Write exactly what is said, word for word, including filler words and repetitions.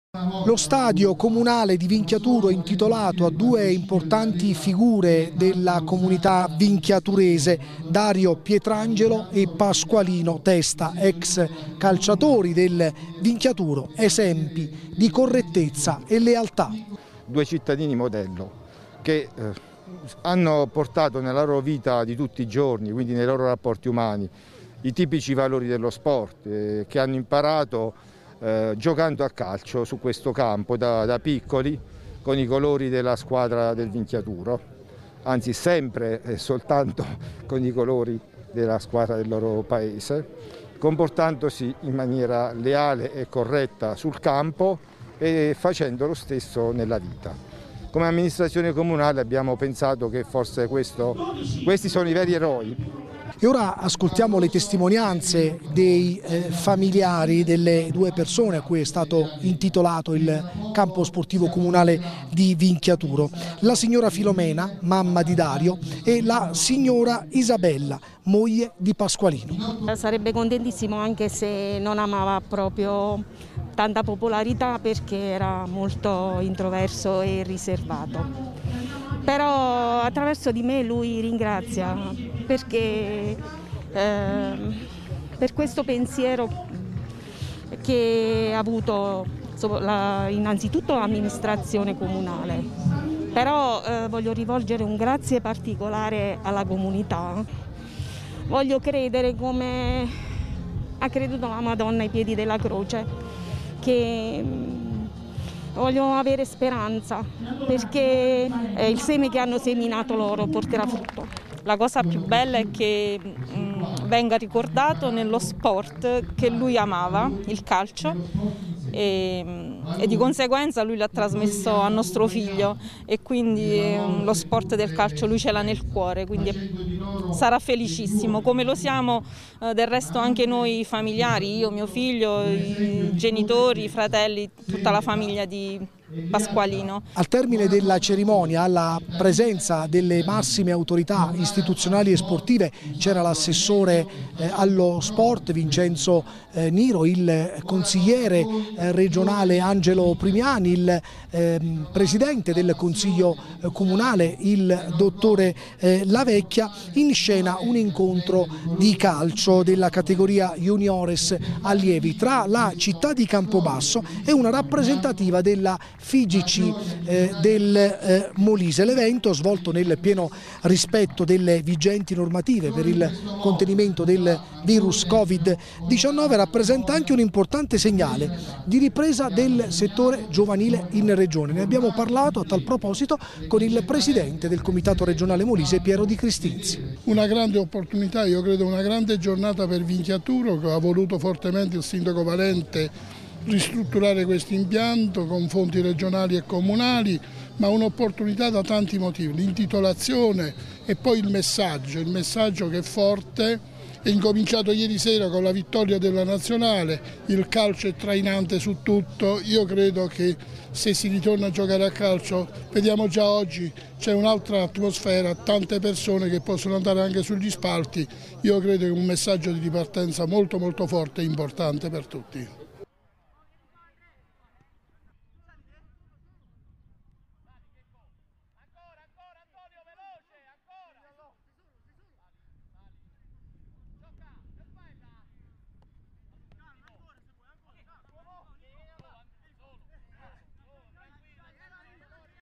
Lo stadio comunale di Vinchiaturo, intitolato a due importanti figure della comunità vinchiaturese, Dario Pietrangelo e Pasqualino Testa, ex calciatori del Vinchiaturo, esempi di correttezza e lealtà. Due cittadini modello che eh, hanno portato nella loro vita di tutti i giorni, quindi nei loro rapporti umani, i tipici valori dello sport, eh, che hanno imparato Eh, giocando a calcio su questo campo da, da piccoli con i colori della squadra del Vinchiaturo, anzi sempre e soltanto con i colori della squadra del loro paese, comportandosi in maniera leale e corretta sul campo e facendo lo stesso nella vita. Come amministrazione comunale abbiamo pensato che forse questo, questi sono i veri eroi. E ora ascoltiamo le testimonianze dei eh, familiari delle due persone a cui è stato intitolato il campo sportivo comunale di Vinchiaturo. La signora Filomena, mamma di Dario, e la signora Isabella, moglie di Pasqualino. Sarebbe contentissimo anche se non amava proprio tanta popolarità, perché era molto introverso e riservato. Però attraverso di me lui ringrazia perché eh, per questo pensiero che ha avuto la, innanzitutto l'amministrazione comunale, però eh, voglio rivolgere un grazie particolare alla comunità. Voglio credere come ha creduto la Madonna ai piedi della croce, che voglio avere speranza, perché il seme che hanno seminato loro porterà frutto. La cosa più bella è che mh, venga ricordato nello sport che lui amava, il calcio, e, e di conseguenza lui l'ha trasmesso a nostro figlio, e quindi mh, lo sport del calcio lui ce l'ha nel cuore, quindi sarà felicissimo, come lo siamo eh, del resto anche noi familiari, io, mio figlio, i genitori, i fratelli, tutta la famiglia di Pasqualino. Al termine della cerimonia, alla presenza delle massime autorità istituzionali e sportive, c'era l'assessore eh, allo sport Vincenzo eh, Niro, il consigliere eh, regionale Angelo Primiani, il eh, presidente del consiglio eh, comunale, il dottore eh, Lavecchia. In scena un incontro di calcio della categoria juniores allievi tra la città di Campobasso e una rappresentativa della F I G C eh, del eh, Molise. L'evento, svolto nel pieno rispetto delle vigenti normative per il contenimento del virus Covid diciannove, rappresenta anche un importante segnale di ripresa del settore giovanile in regione. Ne abbiamo parlato a tal proposito con il presidente del Comitato regionale Molise, Piero Di Cristinzi. Una grande opportunità, io credo una grande giornata per Vinchiaturo, che ha voluto fortemente il sindaco Valente ristrutturare questo impianto con fondi regionali e comunali, ma un'opportunità da tanti motivi, l'intitolazione e poi il messaggio, il messaggio che è forte, è incominciato ieri sera con la vittoria della nazionale, il calcio è trainante su tutto, io credo che se si ritorna a giocare a calcio, vediamo già oggi c'è un'altra atmosfera, tante persone che possono andare anche sugli spalti, io credo che è un messaggio di ripartenza molto molto forte e importante per tutti.